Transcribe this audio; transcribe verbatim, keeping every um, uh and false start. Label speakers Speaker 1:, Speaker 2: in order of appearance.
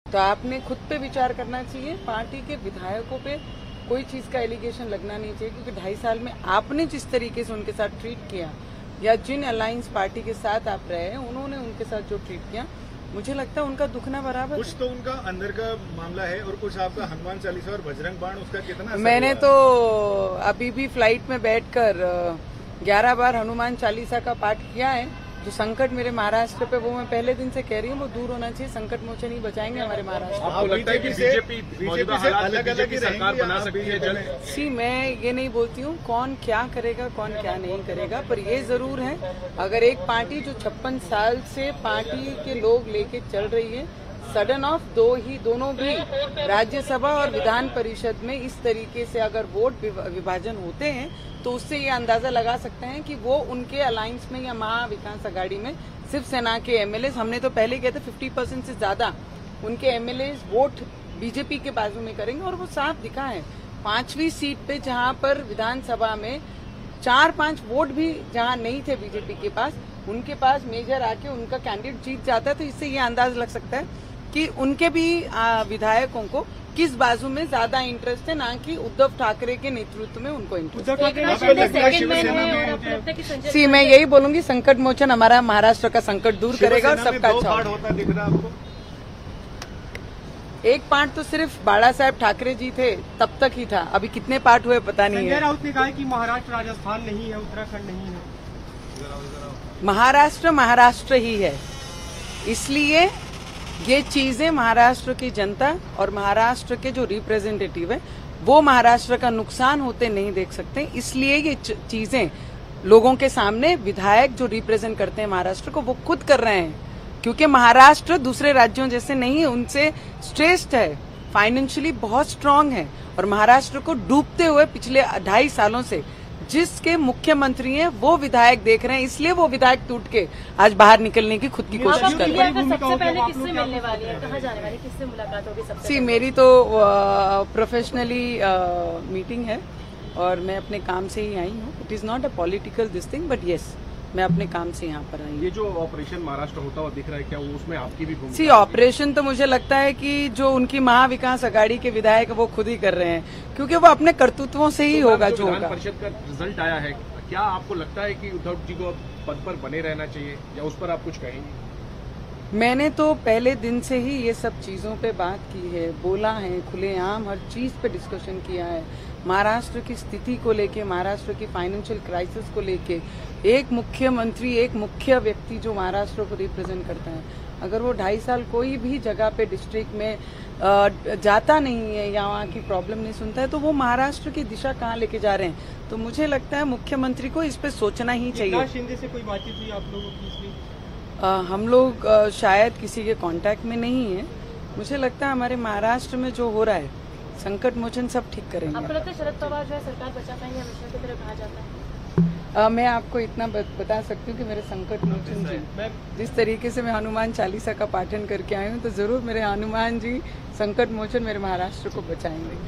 Speaker 1: तो आपने खुद पे विचार करना चाहिए। पार्टी के विधायकों पे कोई चीज का एलिगेशन लगना नहीं चाहिए, क्योंकि ढाई साल में आपने जिस तरीके से उनके साथ ट्रीट किया या जिन अलायंस पार्टी के साथ आप रहे उन्होंने उनके साथ जो ट्रीट किया, मुझे लगता है उनका दुखना बराबर।
Speaker 2: कुछ तो उनका अंदर का मामला है और कुछ आपका हनुमान चालीसा और बजरंग बाण, उसका कितना असर
Speaker 1: मैंने
Speaker 2: हुआ?
Speaker 1: तो अभी भी फ्लाइट में बैठकर ग्यारह बार हनुमान चालीसा का पाठ किया है। जो संकट मेरे महाराष्ट्र पे, वो मैं पहले दिन से कह रही हूँ, वो दूर होना चाहिए। संकट मोचन ही बचाएंगे हमारे महाराष्ट्र।
Speaker 2: आपको लगता है कि बीजेपी मौजूदा हालात में बीजेपी सरकार बना सकती है जल्द?
Speaker 1: सी मैं ये नहीं बोलती हूँ कौन क्या करेगा कौन क्या नहीं करेगा, पर ये जरूर है, अगर एक पार्टी जो छप्पन साल से पार्टी के लोग लेके चल रही है, सडन ऑफ दो ही दोनों भी राज्यसभा और विधान परिषद में इस तरीके से अगर वोट विभाजन होते हैं, तो उससे ये अंदाजा लगा सकते हैं कि वो उनके अलायंस में या महाविकास आघाड़ी में शिवसेना के एमएलए, हमने तो पहले कहे थे फिफ्टी परसेंट से ज्यादा उनके एमएलए वोट बीजेपी के बाजू में करेंगे। और वो साफ दिखा है, पांचवी सीट पे जहां पर विधानसभा में चार पांच वोट भी जहां नहीं थे बीजेपी के पास, उनके पास मेजर आके उनका कैंडिडेट जीत जाता है। तो इससे ये अंदाज लग सकता है कि उनके भी विधायकों को किस बाजू में ज्यादा इंटरेस्ट है, ना कि उद्धव ठाकरे के नेतृत्व में उनको इंटरेस्ट है। सी मैं यही बोलूंगी, संकट मोचन हमारा महाराष्ट्र का संकट दूर करेगा और सबका अच्छा
Speaker 2: होता दिख रहा आपको?
Speaker 1: एक पार्ट तो सिर्फ बाला साहेब ठाकरे जी थे तब तक ही था, अभी कितने पार्ट हुए पता नहीं है।
Speaker 3: संजय राउत ने कहा कि महाराष्ट्र राजस्थान नहीं है, उत्तराखंड नहीं है।
Speaker 1: महाराष्ट्र महाराष्ट्र ही है, इसलिए ये चीजें महाराष्ट्र की जनता और महाराष्ट्र के जो रिप्रेजेंटेटिव है वो महाराष्ट्र का नुकसान होते नहीं देख सकते। इसलिए ये चीजें लोगों के सामने विधायक जो रिप्रेजेंट करते हैं महाराष्ट्र को, वो खुद कर रहे हैं, क्योंकि महाराष्ट्र दूसरे राज्यों जैसे नहीं है, उनसे श्रेष्ठ है, फाइनेंशियली बहुत स्ट्रांग है। और महाराष्ट्र को डूबते हुए पिछले ढाई सालों से जिसके मुख्यमंत्री हैं वो विधायक देख रहे हैं, इसलिए वो विधायक टूट के आज बाहर निकलने की खुद की कोशिश कर रहे हैं।
Speaker 4: सबसे पहले किससे मिलने वाली है, कहाँ जाने वाली, किससे मुलाकात होगी सबसे?
Speaker 1: सी मेरी तो प्रोफेशनली मीटिंग है और मैं अपने काम से ही आई हूँ। It is not a political this thing, but yes मैं अपने काम से यहाँ पर आई हूँ।
Speaker 3: ये जो ऑपरेशन महाराष्ट्र होता हुआ दिख रहा है, क्या वो उसमें आपकी भी भूमिका?
Speaker 1: सी ऑपरेशन तो मुझे लगता है कि जो उनकी महाविकास आघाड़ी के विधायक वो खुद ही कर रहे हैं, क्योंकि वो अपने कर्तृत्वों से ही
Speaker 3: तो
Speaker 1: होगा जो
Speaker 3: विधान
Speaker 1: होगा।
Speaker 3: परिषद का रिजल्ट आया है, क्या आपको लगता है कि उद्धव जी को पद पर बने रहना चाहिए, या उस पर आप कुछ कहेंगे?
Speaker 1: मैंने तो पहले दिन से ही ये सब चीजों पे बात की है, बोला है, खुलेआम हर चीज पे डिस्कशन किया है। महाराष्ट्र की स्थिति को लेके, महाराष्ट्र की फाइनेंशियल क्राइसिस को लेके, एक मुख्यमंत्री, एक मुख्य व्यक्ति जो महाराष्ट्र को रिप्रेजेंट करता है, अगर वो ढाई साल कोई भी जगह पे डिस्ट्रिक्ट में आ, जाता नहीं है या वहाँ की प्रॉब्लम नहीं सुनता है, तो वो महाराष्ट्र की दिशा कहाँ लेके जा रहे हैं। तो मुझे लगता है मुख्यमंत्री को इस पे सोचना ही चाहिए।
Speaker 3: शिंदे से कोई बातचीत हुई आप लोगों की इसलिए?
Speaker 1: आ, हम लोग आ, शायद किसी के कांटेक्ट में नहीं है। मुझे लगता है हमारे महाराष्ट्र में जो हो रहा है, संकट मोचन सब ठीक करेंगे।
Speaker 4: आपको लगता है शरद पवार जो है सरकार बचा पाएंगे, हमेशा की तरह कहा जाता है?
Speaker 1: आ, मैं आपको इतना बता सकती हूँ कि मेरे संकट मोचन जी, जिस तरीके से मैं हनुमान चालीसा का पाठन करके आई हूँ, तो जरूर मेरे हनुमान जी संकट मोचन मेरे महाराष्ट्र को बचाएंगे।